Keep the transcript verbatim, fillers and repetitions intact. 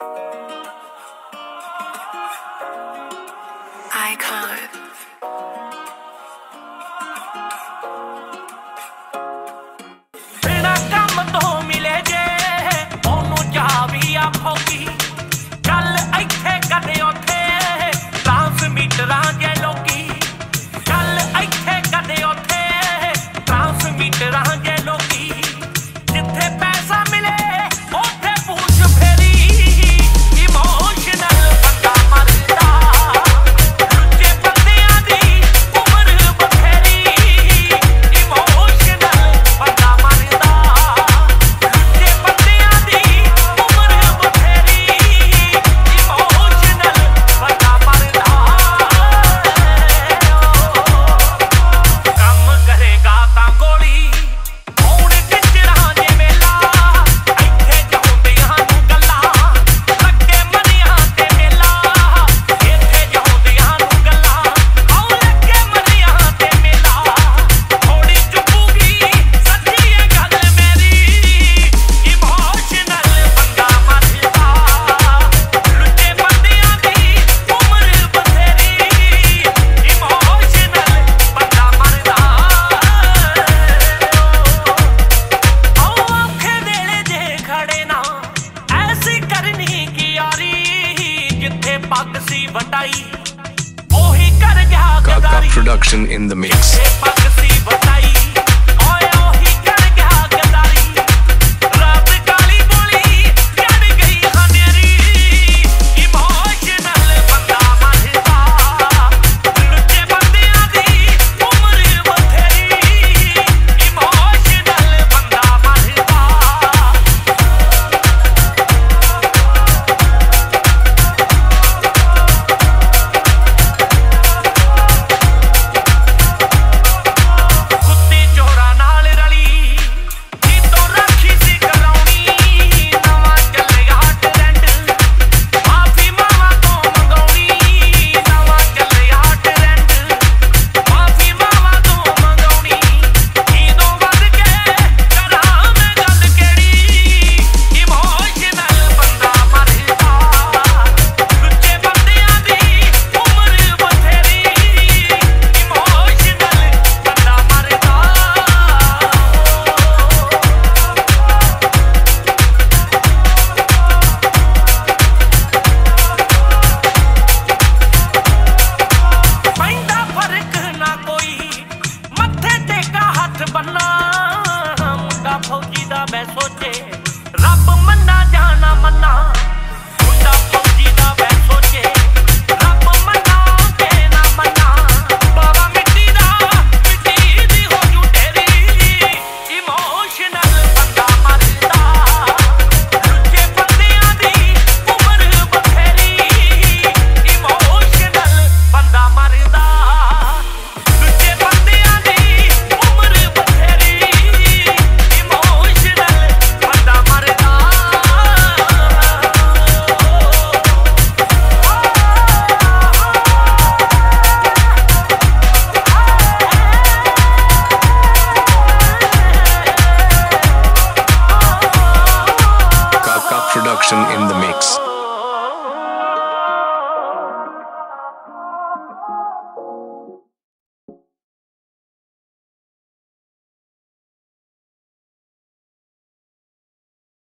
Icon. बिना काम तो मिले जे ओनू जा भी आखोगी कल इत्थे कदे उथे ट्रांसमीटरां जे लोकी कल इत्थे कदे उथे ट्रांसमीटरां जे लोकी जिथे पैसा मिले उथे पूछ फेरी इमोशनल बंदा मरदा लुच्चे बंदियां दी उमर बथेरी इमोशनल बंदा मरदा लुच्चे बंदियां दी उमर बथेरी इमोशनल बंदा मरदा काम करेगा तां गोली ਹੁਣ ਟਿਚਰਾਂ ਦੇ ਮੇਲਾ ਇੱਥੇ ਜਾਉਂਦਿਆਂ ਨੂੰ ਗੱਲਾਂ ਲੱਗੇ ਮਨੀਆਂ ਤੇ ਮੇਲਾ ਇੱਥੇ ਜਾਉਂਦਿਆਂ ਨੂੰ ਗੱਲਾਂ ਆਉ ਲੱਗੇ ਮਨੀਆਂ ਤੇ ਮੇਲਾ ਥੋੜੀ ਚੁੱਪੂਗੀ ਸੱਚੀ ਇਹ ਗੱਲ ਮੇਰੀ ਇਮੋਸ਼ਨਲ ਬੰਦਾ ਮਰਦਾ ਲੁੱਟੇ ਬੰਦਿਆਂ ਦੀ ਉਮਰ ਬਥੇਰੀ ਇਮੋਸ਼ਨਲ ਬੰਦਾ ਮਰਦਾ आओ औखे वेले जे खड़े ना ऐसी करनी की यारी जिथे पग सी वटाई ओही कर गया Kaka गदारी production in the mix. जिथे पग सी वटाई ओए ओही कर गया गदारी रात काली बोली चढ़ गई हनेरी इमोशनल बंदा मरदा लुच्चे बंदियां दी उमर बथेरी इमोशनल बंदा मरदा ਕੁੱਤੀ ਚੋਰਾਂ ਨਾਲ ਰਲੀ ਜੀਤੋਂ ਰਾਖੀ ਸੀ ਕਰਾਉਣੀ ਨਵਾਂ ਚੱਲਿਆ ਟਰੈਂਡ ਮਾਫੀ ਮਾਵਾਂ ਤੋਂ ਮੰਗਾਉਣੀ ਨਵਾਂ ਚੱਲਿਆ ਟਰੈਂਡ ਮਾਫੀ ਮਾਵਾਂ ਤੋਂ ਮੰਗਾਉਣੀ ਈਦੋਂ ਵੱਧ ਕੇ ਕਰਾਂ ਮੈਂ ਗੱਲ ਕਿਹੜੀ ਇਮੋਸ਼ਨਲ ਬੰਦਾ ਮਰਦਾ ਲੁੱਚੇ ਬੰਦਿਆਂ ਦੀ ਉਮਰ ਬਥੇਰੀ ਇਮੋਸ਼ਨਲ ਬੰਦਾ ਮਰਦਾ ਪੈਂਦਾ ਫਰਕ ਨਾ ਕੋਈ ਮੱਥੇ ਟੇਕਾ ਹੱਥ ਬੰਨਾ ਮੁੰਡਾ ਫੌਜੀ ਦਾ ਮੈਂ ਸੋਚੇ ਰੱਬ ਮੰਨਾ ਜਾਣਾ ਮੰਨਾ ਮੁੰਡਾ ਫੌਜੀ ਦਾ ਮੈਂ ਸੋਚੇ ਰੱਬ ਮੰਨਾ ਤੇ ਨਾ ਮੰਨਾ ਬਾਬਾ ਮਿੱਟੀ ਦਾ ਮਿੱਟੀ ਦੀ ਹੋ ਜੂ ਢੇਰੀ ਇਮੋਸ਼ਨਲ ਬੰਦਾ ਮਰਦਾ ਲੁੱਚੇ ਬੰਦਿਆਂ ਦੀ ਉਮਰ ਬਥੇਰੀ ਇਮੋਸ਼ਨਲ ਬੰਦਾ ਮਰਦਾ ਲੁੱਚੇ ਬੰਦਿਆਂ ਦੀ ਉਮਰ ਬਥੇਰੀ ਇਮੋਸ਼ਨਲ ਬੰਦਾ ਮਰਦਾ Kaka production in the